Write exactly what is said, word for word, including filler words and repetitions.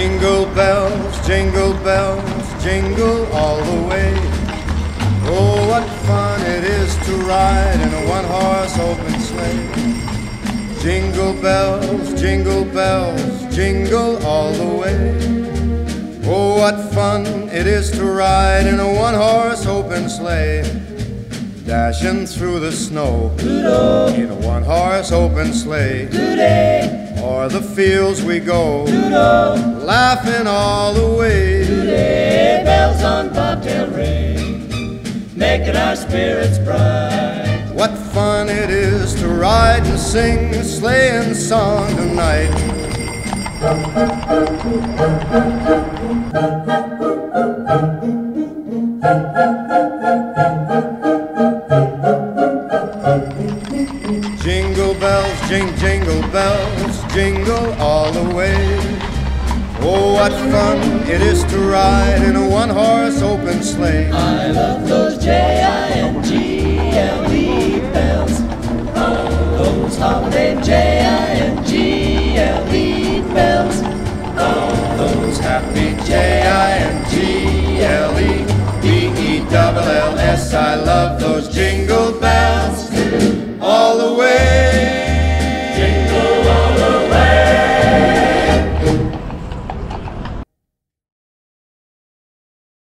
Jingle bells, jingle bells, jingle all the way. Oh, what fun it is to ride in a one-horse open sleigh. Jingle bells, jingle bells, jingle all the way. Oh, what fun it is to ride in a one-horse open sleigh. Dashing through the snow Doodle. in a one-horse open sleigh. Doody. O'er the fields we go, Doodle. laughing all the way. Doody. Bells on bobtail ring, making our spirits bright. What fun it is to ride and sing a sleighing song tonight. Jingle bells, jing, jingle bells, jingle all the way. Oh, what fun it is to ride in a one-horse open sleigh. I love those J I N G L E bells. Oh, those holiday J I N G L E bells. Those happy J I N G L E